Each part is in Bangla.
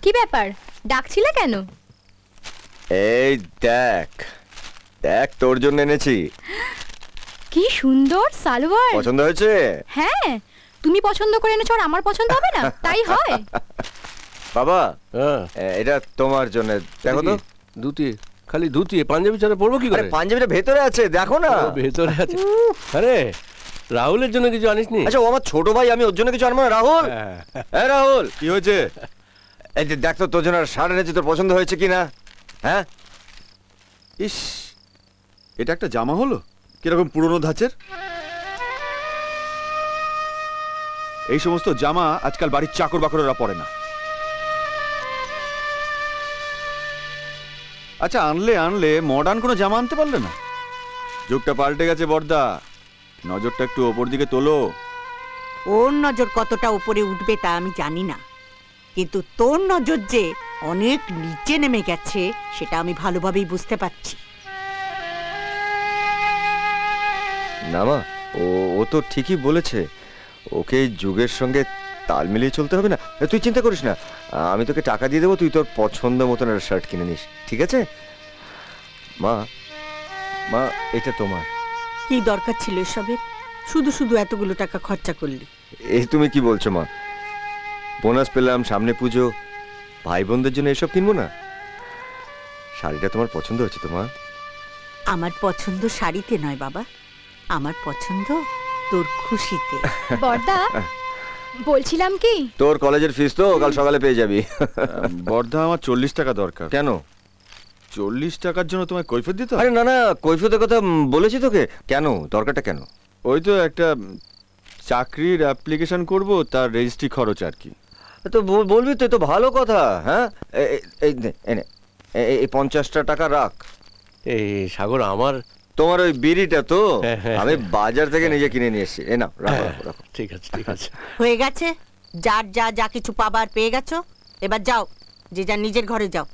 কি ব্যাপার, ডাকছিলে কেন? এই দেখ দেখ, তোর জন্য এনেছি। কি সুন্দর সালোয়ার। পছন্দ হয়েছে? হ্যাঁ, তুমি পছন্দ করে এনেছো আর আমার পছন্দ হবে না? তাই হয় বাবা, এটা তোমার জন্য। দেখো তো। ধুতি, খালি ধুতি, পাঞ্জাবি ছাড়া পরবো কি করে? পাঞ্জাবিটা ভেতরে আছে, দেখো না। ভেতরে আছে। আরে রাহুলের জন্য কিছু আনিসনি? আচ্ছা, ও আমার ছোট ভাই, আমি ওর জন্য কিছু আনবো না? রাহুল, হ্যাঁ রাহুল, কি হয়েছে? এই যে দেখ তো, তোর জন্য শার্ট এনেছি, তোর পছন্দ হয়েছে কিনা? হ্যাঁ। ইস, এটা একটা জামা হলো, কিরকম পুরনো ধাঁচের। এই সমস্ত জামা আজকাল বাড়ির চাকর বাকররা পরে না। আচ্ছা, আনলে মডার্ন কোনো জামা আনতে পারলে না? যুগটা পাল্টে গেছে বর্দা, নজরটা একটু ওপর দিকে তোলো। ওর নজর কতটা উপরে উঠবে তা আমি জানি না, কিন্তু তোর নজর যে অনেক নিচে নেমে গেছে সেটা আমি ভালোভাবেই বুঝতে পারছি। না মা, ও তো ঠিকই বলেছে, ওকে যুগের সঙ্গে তাল মিলিয়ে চলতে হবে না। তুই চিন্তা করিস না, আমি তোকে টাকা দিয়ে দেবো, তুই তোর পছন্দ মতন একটা শার্ট কিনে নিস, ঠিক আছে? মা, মা, এটা তোমার। কি দরকার ছিল এসবের? শুধু শুধু এতগুলো টাকা খরচা করলি। এই তুমি কি বলছো মা? বোনাস পেলাম, সামনে পুজো, ভাই বোনদের জন্য এসব কিনবো না? শাড়িটা তোমার পছন্দ হয়েছে তো মা? আমার পছন্দ শাড়িতে নয় বাবা, আমার পছন্দ তোর খুশিতে। বর্দা, বলছিলাম কি, তোর কলেজের ফিস তো কাল সকালে পেয়ে যাবি। বর্দা, আমার 40 টাকা দরকার। কেন? 40 টাকার জন্য তোমায় কৈফিয়ত দিতে? আরে না না, কৈফিয়তের কথা বলেছি তোকে। কেন, দরকারটা কেন? ওই তো একটা চাকরির অ্যাপ্লিকেশন করব, তার রেজিস্ট্রি খরচ আর কি। তো বলবি তো, তো ভালো কথা। হ্যাঁ, এই 50টা টাকা রাখ। এই সাগর, আমার তোমার ওই বিড়িটা তো আমি বাজার থেকে নিজে কিনে নিয়ে এসেছি। এ নাও, রাখো রাখো। ঠিক আছে, ঠিক আছে। হয়ে গেছে, যার যা যা কিছু পাবার পেয়ে গেছো, এবার যাও, যে যার নিজের ঘরে যাও।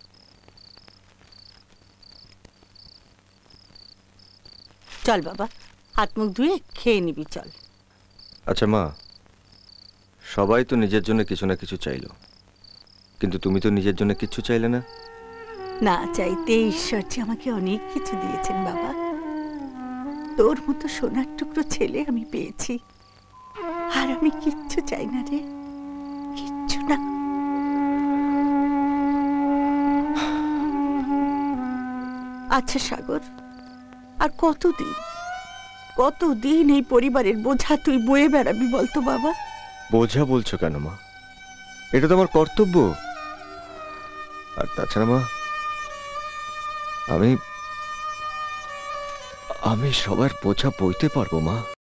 চল বাবা, হাত মুখ ধুয়ে খেয়ে নিবি, চল। আচ্ছা মা, সবাই তো নিজের জন্য কিছু না কিছু চাইলো, কিন্তু তুমি তো নিজের জন্য কিছু চাইলে না। না চাইতে ঈশ্বর যে আমাকে অনেক কিছু দিয়েছেন বাবা। তোর মতো সোনার টুকরো ছেলে আমি পেয়েছি, আর আমি কিচ্ছু চাই না রে, কিচ্ছু না। আচ্ছা সাগর, আর কতদিন এই পরিবারের বোঝা তুই বয়ে বেড়াবি বলতো বাবা? বোঝা বলছো কেন মা? এটা তো আমার কর্তব্য। আর তাছাড়া মা, আমি সবার বোঝা বইতে পারবো মা।